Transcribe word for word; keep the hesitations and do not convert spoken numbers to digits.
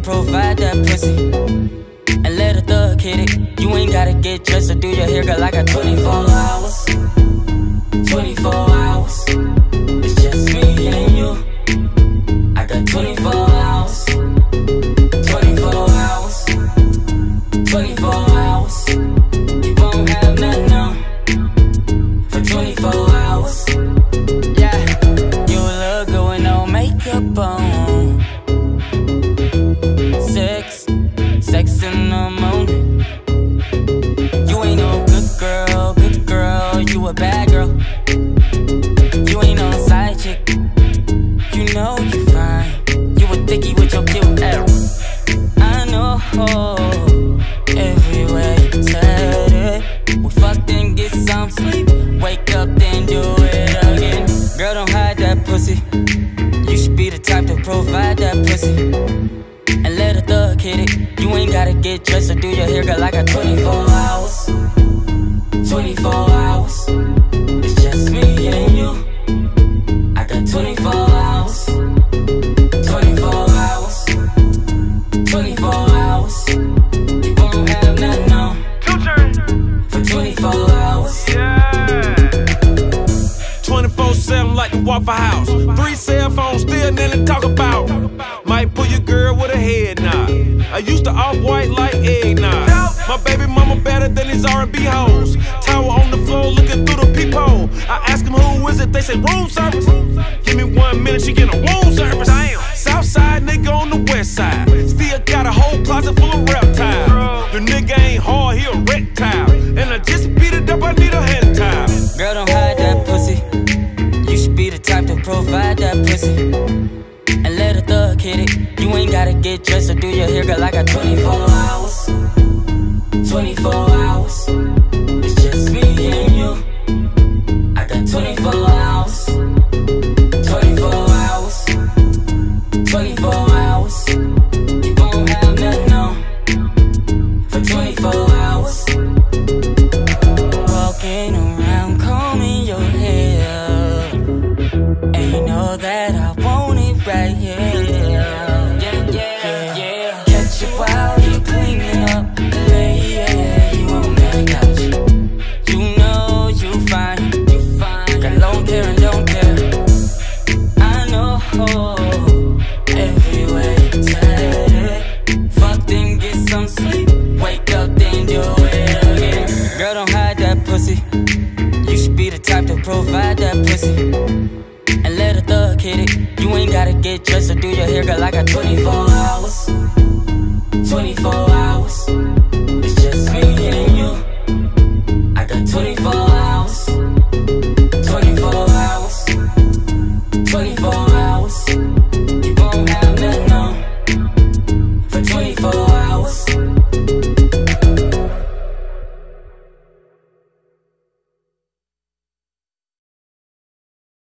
provide that pussy and let a thug hit it. You ain't gotta get dressed or do your hair, girl. I got twenty-four hours, twenty-four hours. It's just me and you. I got twenty-four hours, twenty-four hours, twenty-four hours. You won't have nothing on for twenty-four hours. Yeah, you look good with no makeup on. Sex, sex in the morning. You ain't no good girl, good girl. You a bad girl. You ain't no side chick. You know you fine. You a dickie with your cute ass. I know. Everywhere you said it. We fucked and get some sleep. Wake up, then do it again. Girl, don't hide that pussy. You should be the type to provide that pussy and let a thug hit it. You ain't gotta get dressed or do your hair, girl. I got twenty-four hours, twenty-four hours. It's just me and you. I got twenty-four hours, twenty-four hours, twenty-four hours. You won't have nothing on for twenty-four hours. Yeah. twenty-four seven like the Waffle House. Three cell phones, still nothing to talk about. Might pull your girl with a head nod. I used to off-white like eggnog. My baby mama better than these R and B hoes. Tower on the floor looking through the peephole. I ask them who is it, they say room service. Give me one minute, she get a room service. Southside nigga on the west side. Still got a whole closet full of reptiles. The nigga ain't hard, he a reptile. And I just beat it up, I need a hand towel. Girl, don't hide that pussy. You should be the type to provide that pussy and let a thug hit it. You ain't gotta get dressed or do your hair, girl. I got twenty-four hours, twenty-four hours. It's just me and you. I got twenty-four hours, twenty-four hours, twenty-four hours. You won't have nothing on for twenty-four hours. Walking around combing your hair, and you know that I want it right here. Yeah, yeah, yeah, yeah. Catch you while you cleaning up, yeah, you on that couch. You know you fine, you fine. Got long hair and don't care. I know. Everywhere you said it. Fuck then get some sleep. Wake up then do it again. Girl, don't hide that pussy. You should be the type to provide that pussy and let a thug hit it. You ain't gotta get dressed or do your hair, girl. I got twenty-four hours, twenty-four hours.